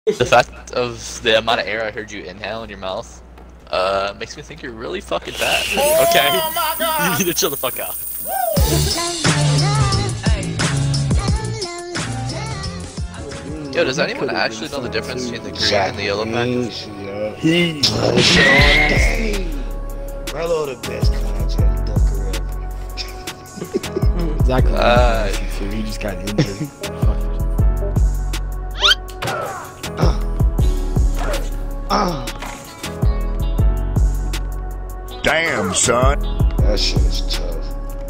The fact of the amount of air I heard you inhale in your mouth, makes me think you're really fucking fat. Okay? Oh my God. You need to chill the fuck out. Yo, does anyone actually know the difference between the green and the yellow pack? Relo the best content dunker ever. Exactly. You just got injured. Damn, son. That shit is tough.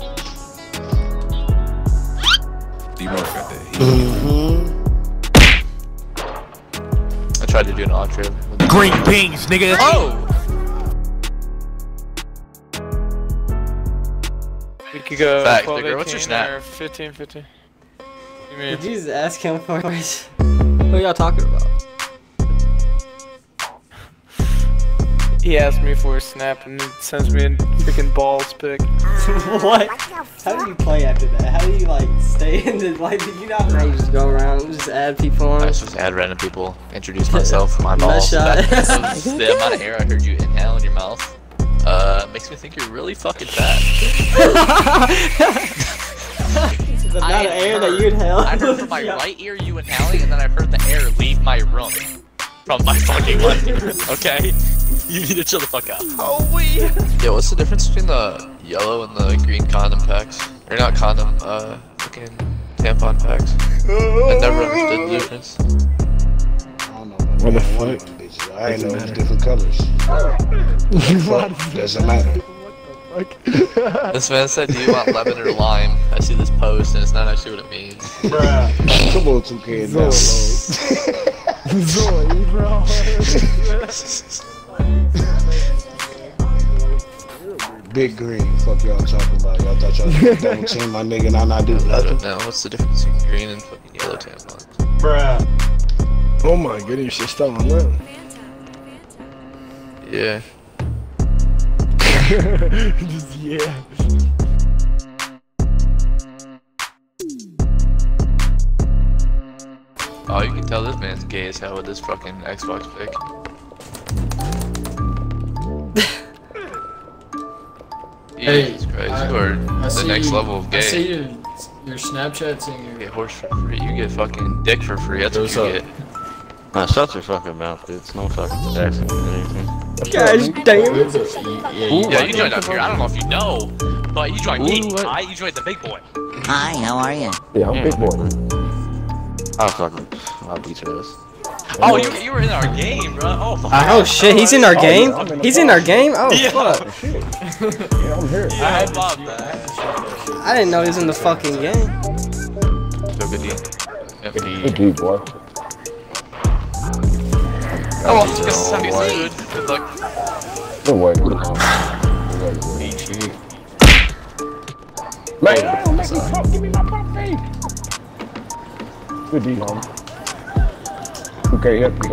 D-Mark got that heat. I tried to do an odd trip. Green beans, nigga. Oh! We could go Fact, 12, Bigger, what's your 18, snap? or 15, 15. Did you just ask him for it? What are y'all talking about? He asked me for a snap and it sends me a freaking balls pic. What? How do you play after that? How do you like stay in the like? Did you not? Now you just go around and just add people on. I just add random people, introduce myself, my balls. The amount of air I heard you inhale in your mouth, makes me think you're really fucking fat. The amount of air that you inhale. I heard from my right ear you inhaling, and then I heard the air leave my room from my fucking left ear. Okay, you need to chill the fuck out. Oh wee! Yeah, what's the difference between the yellow and the green condom packs? Or not condom, fucking tampon packs. I never understood the difference. I don't know. What the fuck? I ain't know it's different colors. Doesn't matter. This man said, do you want lemon or lime? I see this post and it's not actually what it means. Bruh. Come on, 2K and download. Zoe, bro. Big green. Fuck y'all talking about. Y'all thought y'all was double team my nigga and I not do I nothing. don't know, what's the difference between green and fucking yellow tampons? Bruh. Oh my goodness, you're still on that. Yeah. Just yeah. Oh, you can tell this man's gay as hell with this fucking Xbox pic. Jesus Christ, you are the next level of gay. I see your Snapchat saying You get horse for free, you get fucking dick for free, that's what you get. Nah, shut your fucking mouth, dude. It's no fucking accent or anything. Gosh damn. Yeah, you joined up here, I don't know if you know, but you joined me, right? You joined the big boy. Hi, how are you? Yeah, I'm big boy. I'll beat your ass. Oh, you were in our game, bro. Oh, fuck. Oh shit, he's in our game? He's in our game? Oh fuck. Yeah, I'm here. Yeah, I love that. I didn't know he was in the fucking game. So good deal. Yeah. Good dude, boy. Oh, well, it's good good. Good luck. Don't worry. Man, don't make me talk. Give me my pop fade. Good deed, homie. Okay, yep, you go.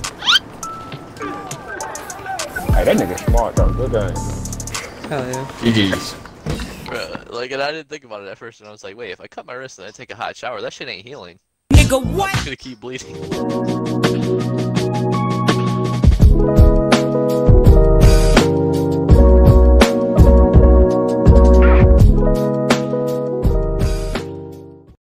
Hey, that nigga smart though. Good game. Hell yeah. GG's. Bro, like, and I didn't think about it at first, and I was like, wait, if I cut my wrist and I take a hot shower, that shit ain't healing. Nigga, what? I'm just gonna keep bleeding.